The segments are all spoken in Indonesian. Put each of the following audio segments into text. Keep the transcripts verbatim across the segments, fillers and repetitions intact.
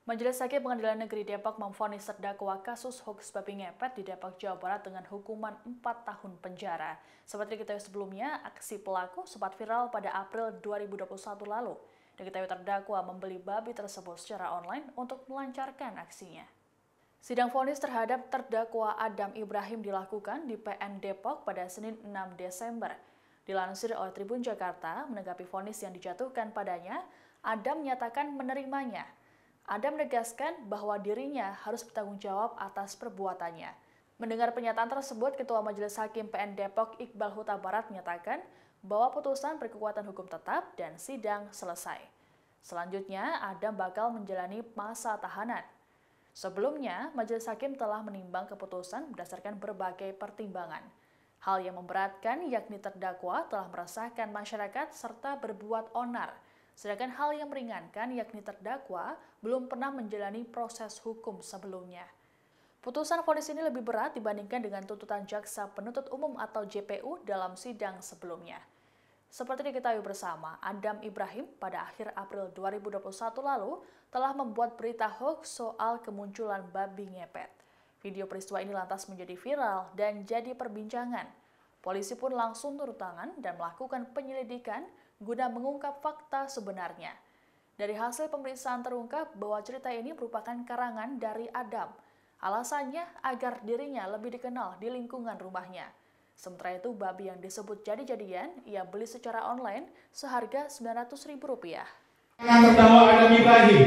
Majelis Hakim Pengadilan Negeri Depok memvonis terdakwa kasus hoaks babi ngepet di Depok, Jawa Barat dengan hukuman empat tahun penjara. Seperti diketahui sebelumnya, aksi pelaku sempat viral pada April dua ribu dua puluh satu lalu. Diketahui terdakwa membeli babi tersebut secara online untuk melancarkan aksinya. Sidang vonis terhadap terdakwa Adam Ibrahim dilakukan di P N Depok pada Senin enam Desember. Dilansir oleh Tribun Jakarta, menanggapi vonis yang dijatuhkan padanya, Adam menyatakan menerimanya. Adam menegaskan bahwa dirinya harus bertanggung jawab atas perbuatannya. Mendengar pernyataan tersebut, Ketua Majelis Hakim P N Depok Iqbal Huta Barat menyatakan bahwa putusan berkekuatan hukum tetap dan sidang selesai. Selanjutnya, Adam bakal menjalani masa tahanan. Sebelumnya, Majelis Hakim telah menimbang keputusan berdasarkan berbagai pertimbangan. Hal yang memberatkan yakni terdakwa telah meresahkan masyarakat serta berbuat onar. Sedangkan hal yang meringankan yakni terdakwa belum pernah menjalani proses hukum sebelumnya. Putusan vonis ini lebih berat dibandingkan dengan tuntutan jaksa penuntut umum atau J P U dalam sidang sebelumnya. Seperti diketahui bersama, Adam Ibrahim pada akhir April dua ribu dua puluh satu lalu telah membuat berita hoax soal kemunculan babi ngepet. Video peristiwa ini lantas menjadi viral dan jadi perbincangan. Polisi pun langsung turun tangan dan melakukan penyelidikan guna mengungkap fakta sebenarnya. Dari hasil pemeriksaan terungkap bahwa cerita ini merupakan karangan dari Adam. Alasannya agar dirinya lebih dikenal di lingkungan rumahnya. Sementara itu, babi yang disebut jadi-jadian ia beli secara online seharga sembilan ratus ribu rupiah. Terdakwa Adam Ibrahim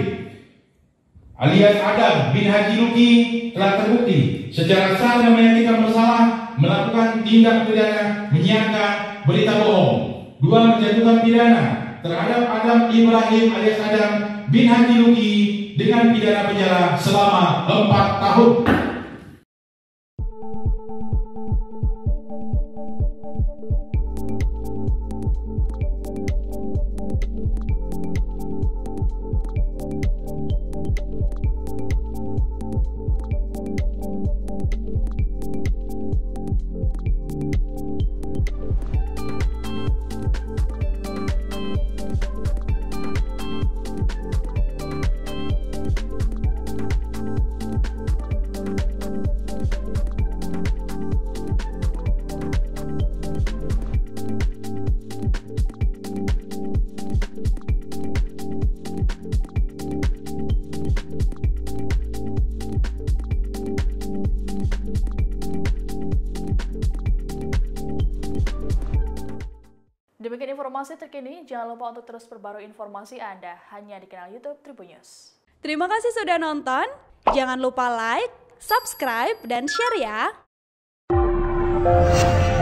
alias Adam bin Haji Luki telah terbukti secara sah dan meyakinkan bersalah melakukan tindak pidana menyiarkan berita bohong. Dua, menjatuhkan pidana terhadap Adam Ibrahim alias Adam bin Haji Luki dengan pidana penjara selama empat tahun. Demikian informasi terkini, jangan lupa untuk terus perbarui informasi Anda hanya di kanal YouTube Tribun News. Terima kasih sudah nonton, jangan lupa like, subscribe, dan share ya!